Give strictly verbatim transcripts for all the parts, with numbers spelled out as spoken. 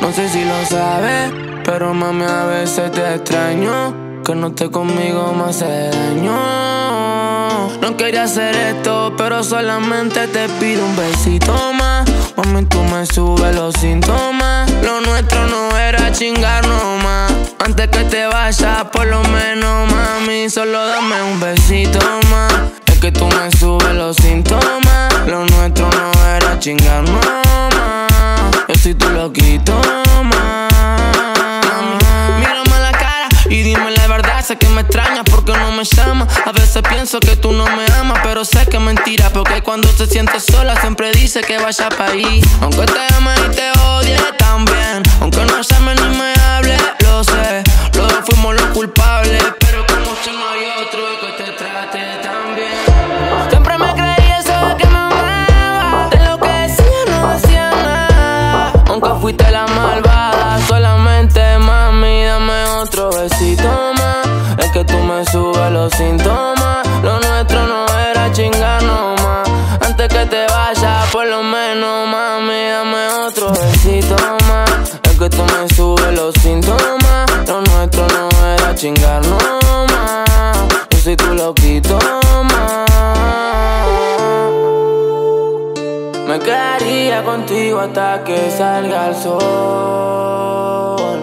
No sé si lo sabes, pero mami a veces te extraño. Que no estés conmigo me hace daño. No quería hacer esto, pero solamente te pido un besito más. Mami, tú me subes los síntomas. Lo nuestro no era chingar nomás. Antes que te vayas, por lo menos, mami, solo dame un besito más. Es que tú me subes los síntomas. Lo nuestro no era chingar nomás. Yo soy tu loquito más. Mírame a la cara y dime la verdad. Sé que me extrañas porque no me llamas. A veces pienso que tú no me amas, pero sé que es mentira, porque cuando se siente sola siempre dice que vaya pa' ahí. Aunque te ame y te odie también, aunque no llame ni me hable, lo sé, los dos fuimos los culpables. Pero como si no hay otro que te trate tan bien. Siempre me creí eso de que me amaba. De lo que decía no hacía nada. Aunque fuiste la malvada, solamente mami dame otro besito más. Es que tú me subes los síntomas. Lo nuestro no era chingar nomás. Antes que te vayas, por lo menos, mami, dame otro besito más. Es que tú me subes los síntomas. Lo nuestro no era chingar nomás. Yo soy tu loquito más. Me quedaría contigo hasta que salga el sol.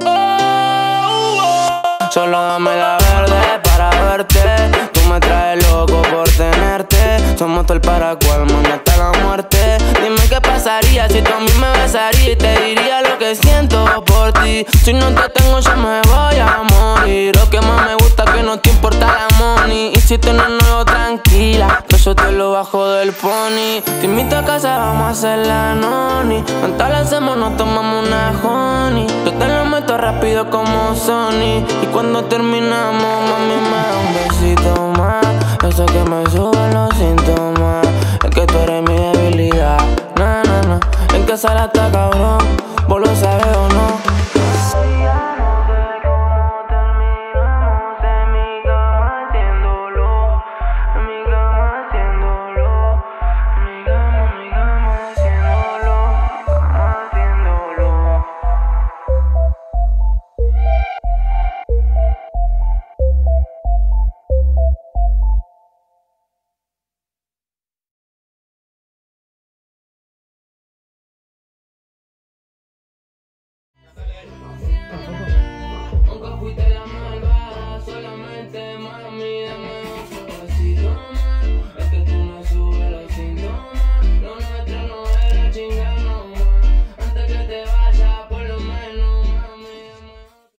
Solo dame la verde para verte. Tú me traes loco por tenerte. Somos todo el paracual, mami, hasta la muerte. Dime qué pasaría si tú a mí me besarías y te diría lo que siento por ti. Si no te tengo yo me voy a morir. Lo que más me gusta es que no te importa la money. Y si tú no nuevo, tranquila, que yo te lo bajo del pony. Te invito a casa, vamos a hacer la noni. Cuando la hacemos nos tomamos una honey. Yo te lo meto rápido como Sony. Y cuando terminamos, mami, me da un besito más. Eso que me suben los síntomas. Es que tú eres mi debilidad. Na, na, na. En casa la ataca